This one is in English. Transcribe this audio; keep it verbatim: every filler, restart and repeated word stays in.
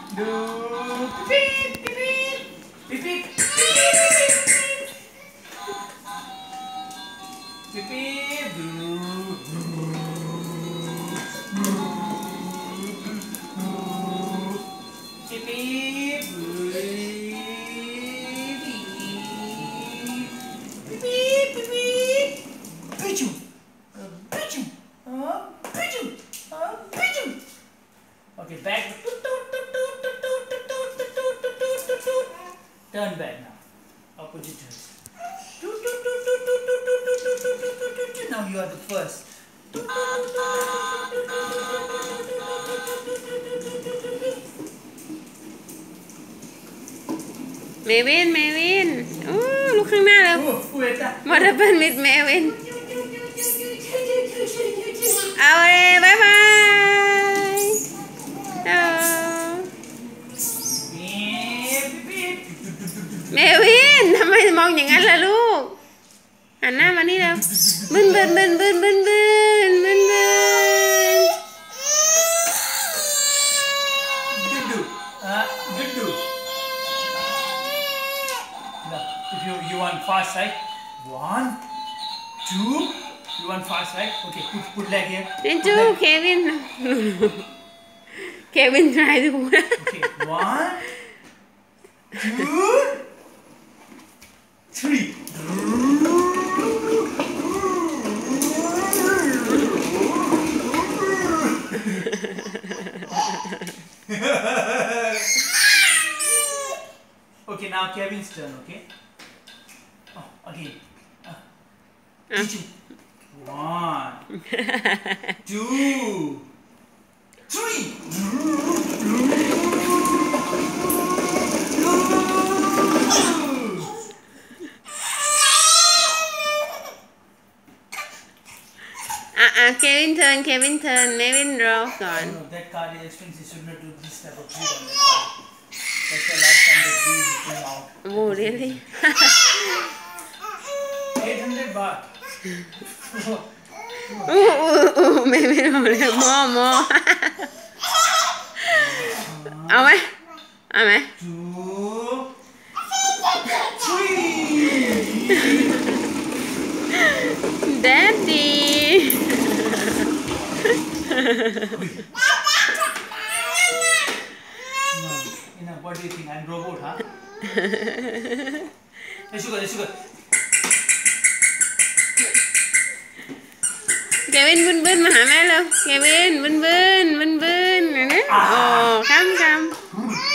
Do beep beep beep beep beep beep beep do beep beep beep beep pichu pichu pichu pichu. Okay, back. Turn back now. Opposite turn. Now you are the first. Mevin, Mevin. Oh, lookข้างหน้าแล้ว What happened with Mevin? เอาเลยบายบายเมวินทำไมมองอย่างนั้นล่ะลูกหันหน้ามานี่แล้วบึนบึนบึนบึนบึนบึนบึนบึน Good do. If you you want fast, right? One, two. You want fast, right? Okay, put put leg here. Then two, Kevin. Kevin try to. Okay, one, two, three. Okay, now Kevin's turn. Okay. Oh, again. Uh, two. One, two, three. Uh-uh, Kevin turn, Kevin turn, Mevin draw ก่อน No, that card is expensive. You should not do this type of breed on that card. That's the last time that breed came out. Oh, really? eight hundred baht. อู้อู้อู้ไม่ไม่เอาเลยมอมอเอาไหมเอาไหม Two, three. Daddy. No, enough. What do you think? I'm robot, huh? Let's go. Let's go. เควินบึนบึนมาหาแม่เร็วเควินบึนบึนบึนบึนนะโอ้คำคำ